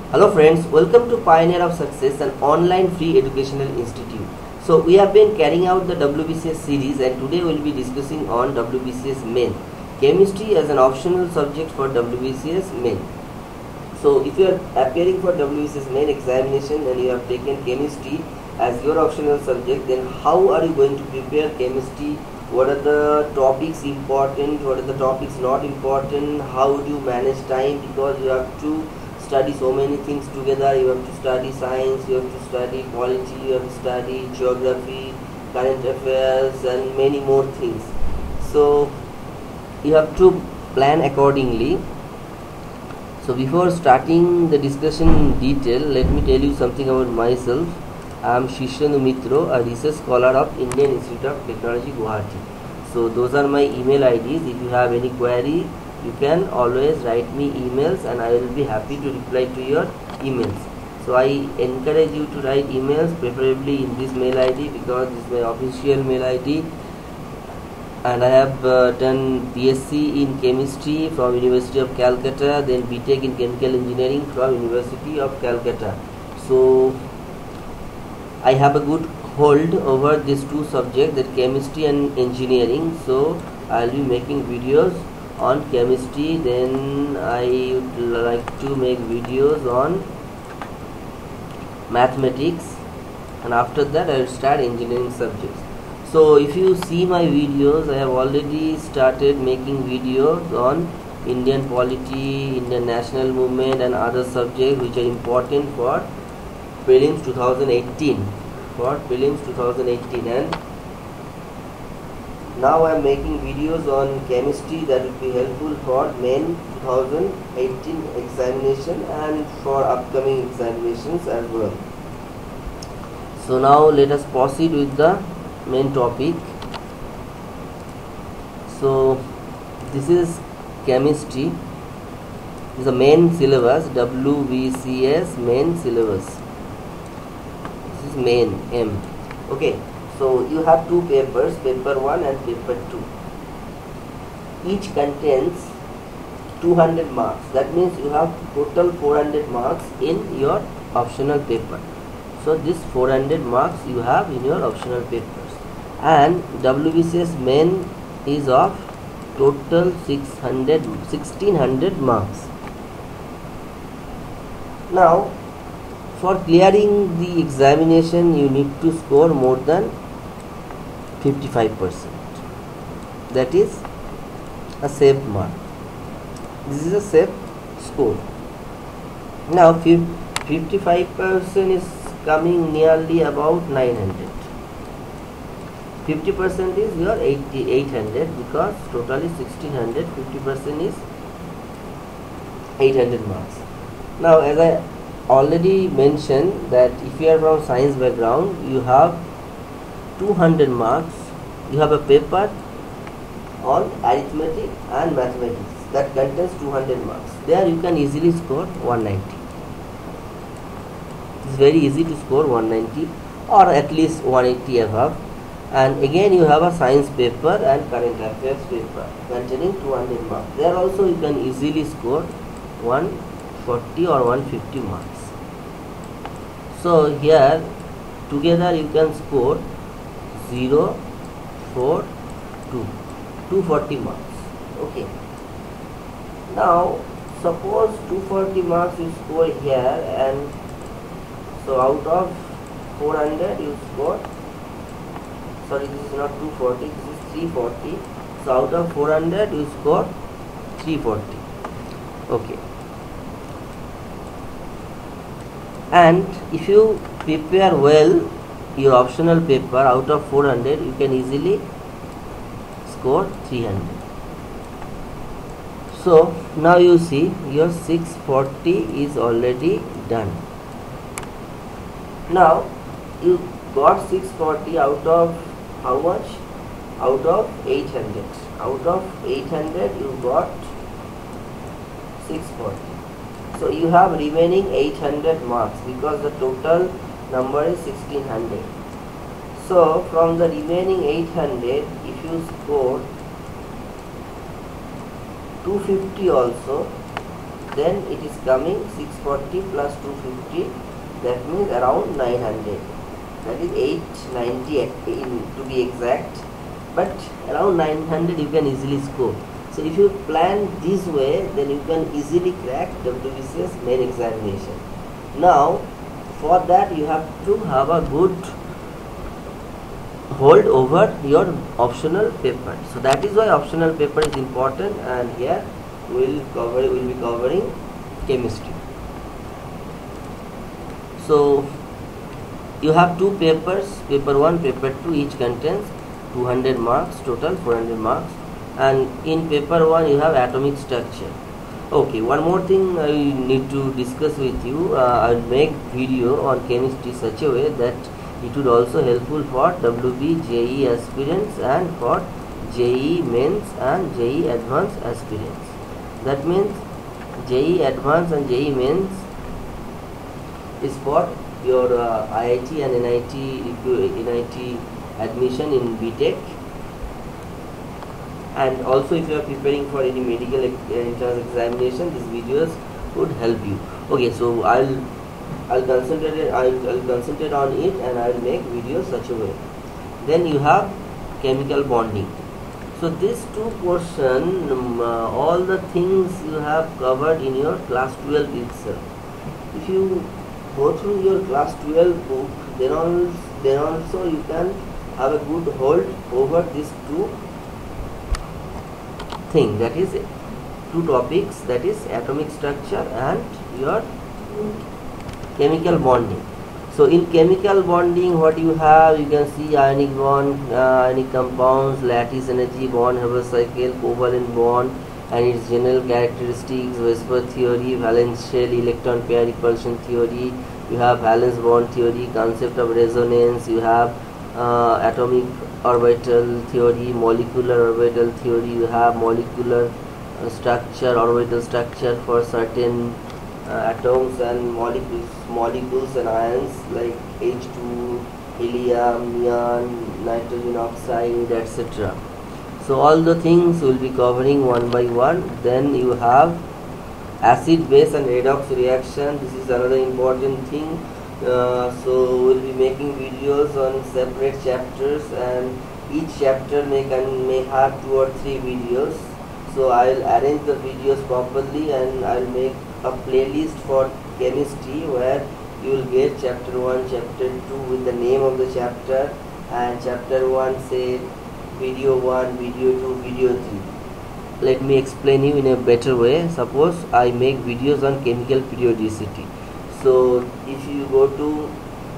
Hello friends, welcome to Pioneer of Success, an online free educational institute. So we have been carrying out the WBCS series and today we will be discussing on WBCS main. Chemistry as an optional subject for WBCS main. So if you are appearing for WBCS main examination and you have taken chemistry as your optional subject, then how are you going to prepare chemistry? What are the topics important? What are the topics not important? How would you manage time? Because you have to study so many things together. You have to study science, you have to study polity, you have to study geography, current affairs and many more things. So you have to plan accordingly. So before starting the discussion in detail, let me tell you something about myself. I am Shishandu Mitro, a research scholar of Indian Institute of Technology, Guwahati. So those are my email IDs. If you have any query, you can always write me emails and I will be happy to reply to your emails. So I encourage you to write emails, preferably in this mail ID, because this is my official mail ID. And I have done BSc in chemistry from University of Calcutta, then BTech in chemical engineering from University of Calcutta. So I have a good hold over these two subjects, that chemistry and engineering. So I will be making videos on chemistry, then I would like to make videos on mathematics, and after that I will start engineering subjects. So if you see my videos, I have already started making videos on Indian polity, Indian national movement and other subjects which are important for prelims 2018, and now I am making videos on chemistry that will be helpful for main 2018 examination and for upcoming examinations as well. So now let us proceed with the main topic. So this is chemistry. This is the main syllabus, WBCS main syllabus. This is main M. Okay, so you have two papers, paper 1 and paper 2. Each contains 200 marks. That means you have total 400 marks in your optional paper. So this 400 marks you have in your optional papers. And WBCS main is of total 1600 marks. Now for clearing the examination you need to score more than 55%. That is a safe mark. This is a safe score. Now 55% is coming nearly about 900. 50% is your 800, because total is 1600. 50% is 800 marks. Now as I already mentioned that if you are from science background, you have 200 marks. You have a paper on arithmetic and mathematics that contains 200 marks. There you can easily score 190. It is very easy to score 190 or at least 180 above. And again you have a science paper and current affairs paper containing 200 marks. There also you can easily score 140 or 150 marks. So here together you can score 0, 4, 2, 240 marks. Okay. Now suppose 240 marks you score here, and so out of 400 you score, sorry, this is not 240, this is 340. So out of 400 you score 340. Okay. And if you prepare well your optional paper, out of 400 you can easily score 300. So now you see your 640 is already done. Now you got 640 out of how much? Out of 800. Out of 800 you got 640. So you have remaining 800 marks, because the total number is 1600. So from the remaining 800, if you score 250 also, then it is coming 640 plus 250, that means around 900, that is 890 to be exact, but around 900 you can easily score. So if you plan this way, then you can easily crack WBCS main examination. Now for that you have to have a good hold over your optional paper. So that is why optional paper is important, and here we'll be covering chemistry. So you have two papers, paper 1, paper 2, each contains 200 marks, total 400 marks, and in paper 1 you have atomic structure. Okay, one more thing I need to discuss with you. I'll make video on chemistry such a way that it would also helpful for WB JEE aspirants and for JEE mains and JEE advanced aspirants. That means JEE advanced and JEE mains is for your IIT and NIT admission in BTech, and also if you are preparing for any medical entrance examination, these videos would help you. Okay, so I'll concentrate on it, and I'll make videos such a way. Then you have chemical bonding. So this two portion, all the things you have covered in your class 12 itself. If you go through your class 12 book, then also you can have a good hold over these two things, that is two topics, that is atomic structure and your chemical bonding. So in chemical bonding, what you have, you can see ionic bond, ionic compounds, lattice energy, bond Haber cycle, covalent bond and its general characteristics, Whisper theory, valence shell, electron pair repulsion theory, you have valence bond theory, concept of resonance, you have atomic orbital theory, molecular orbital theory, you have molecular structure, orbital structure for certain atoms and molecules and ions like H2, helium, neon, nitrogen oxide, etc. So all the things will be covering one by one. Then you have acid base and redox reaction. This is another important thing. So we'll be making videos on separate chapters, and each chapter may have 2 or 3 videos. So I'll arrange the videos properly, and I'll make a playlist for chemistry where you will get chapter 1, chapter 2 with the name of the chapter, and chapter 1 say video 1, video 2, video 3. Let me explain you in a better way. Suppose I make videos on chemical periodicity. So if you go to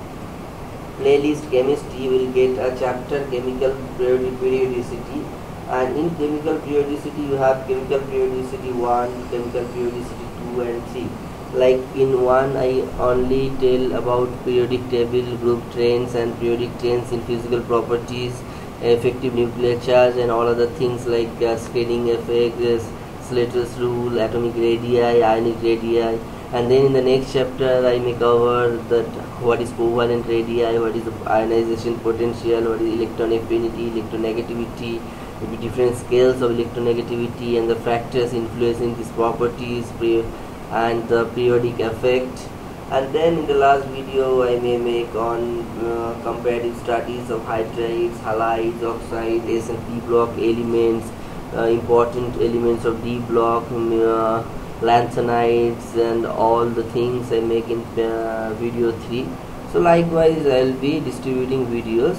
playlist chemistry, you will get a chapter chemical periodicity, and in chemical periodicity you have chemical periodicity 1, chemical periodicity 2 and 3. Like in 1 I only tell about periodic table, group trains and periodic trains in physical properties, effective nuclear charge and all other things like scaling effect, Slater's rule, atomic radii, ionic radii. And then in the next chapter I may cover that what is covalent radii, what is the ionization potential, what is electron affinity, electronegativity, different scales of electronegativity and the factors influencing these properties and the periodic effect. And then in the last video I may make on comparative studies of hydrides, halides, oxides, S and P block elements, important elements of D block, lanthanides and all the things I make in video 3. So likewise I will be distributing videos.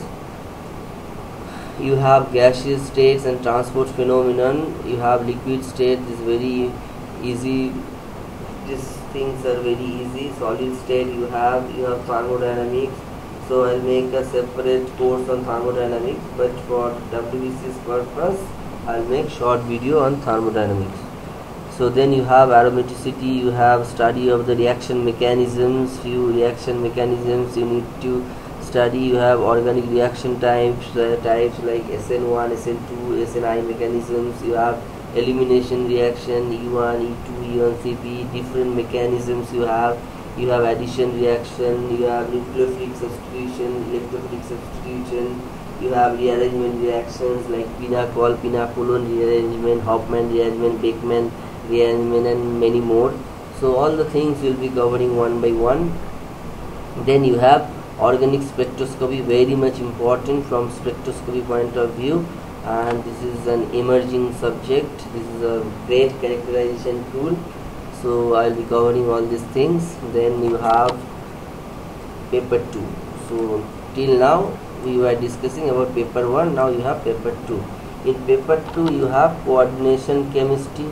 You have gaseous states and transport phenomenon, you have liquid state, this is very easy, these things are very easy. Solid state you have thermodynamics, so I'll make a separate course on thermodynamics, but for WBCS purpose I'll make short video on thermodynamics. So then you have aromaticity, you have study of the reaction mechanisms, few reaction mechanisms you need to study. You have organic reaction types like SN1, SN2, SNI mechanisms. You have elimination reaction, E1, E2, E1CP, different mechanisms you have. You have addition reaction, you have nucleophilic substitution, electrophilic substitution. You have rearrangement reactions like Pinacol, Pinapolone rearrangement, Hofmann rearrangement, Beckmann rearrangement, and many more. So all the things we'll be covering one by one. Then you have organic spectroscopy, very much important from spectroscopy point of view, and this is an emerging subject. This is a great characterization tool, so I'll be covering all these things. Then you have paper 2. So till now we were discussing about paper 1, now you have paper 2. In paper 2 you have coordination chemistry,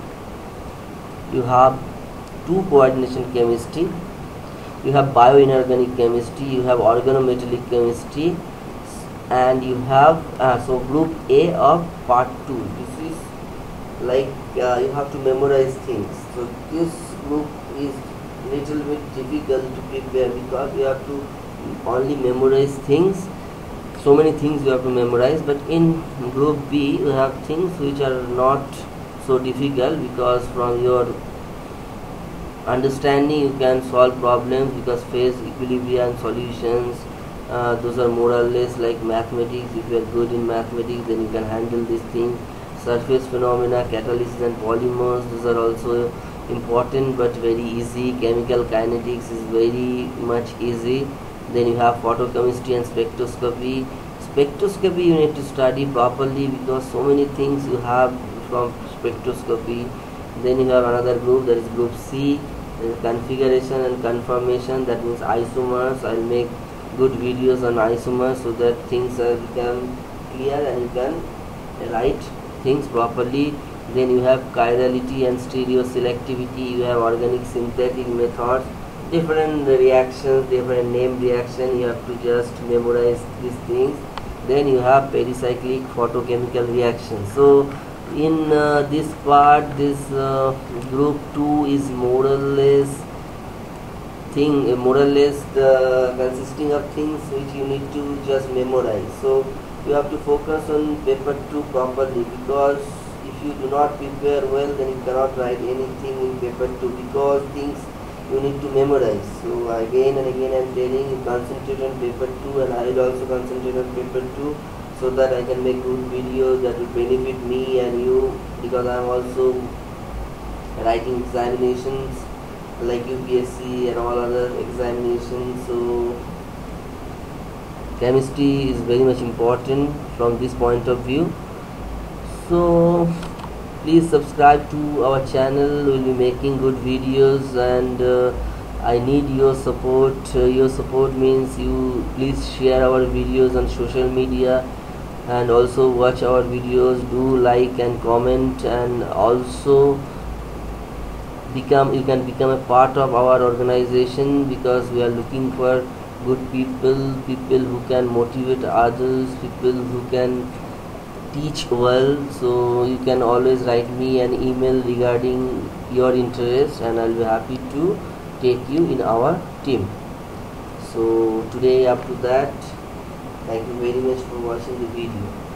you have 2 coordination chemistry, you have bioinorganic chemistry, you have organometallic chemistry, and you have so group A of part 2. This is like you have to memorize things. So this group is little bit difficult to prepare because you have to only memorize things. So many things you have to memorize, but in group B you have things which are not so difficult because from your understanding you can solve problems, because phase equilibria and solutions, those are more or less like mathematics. If you are good in mathematics, then you can handle this thing. Surface phenomena, catalysis and polymers, those are also important but very easy. Chemical kinetics is very much easy. Then you have photochemistry and spectroscopy. Spectroscopy you need to study properly because so many things you have from spectroscopy. Then you have another group, that is group C, configuration and conformation, that means isomers. I'll make good videos on isomers so that things become clear and you can write things properly. Then you have chirality and stereoselectivity, you have organic synthetic methods, different reactions, different name reaction, you have to just memorize these things. Then you have pericyclic photochemical reaction. So in this part, this group 2 is more or less consisting of things which you need to just memorize. So you have to focus on paper 2 properly, because if you do not prepare well, then you cannot write anything in paper 2 because things you need to memorize. So again and again I am telling you, concentrate on paper 2, and I will also concentrate on paper 2 so that I can make good videos that will benefit me and you, because I am also writing examinations like UPSC and all other examinations. So chemistry is very much important from this point of view. So please subscribe to our channel, we will be making good videos, and I need your support. Your support means you please share our videos on social media and also watch our videos, do like and comment, and also you can become a part of our organization, because we are looking for good people who can motivate others, people who can teach well. So you can always write me an email regarding your interest, and I'll be happy to take you in our team. So today up to that, thank you very much for watching the video.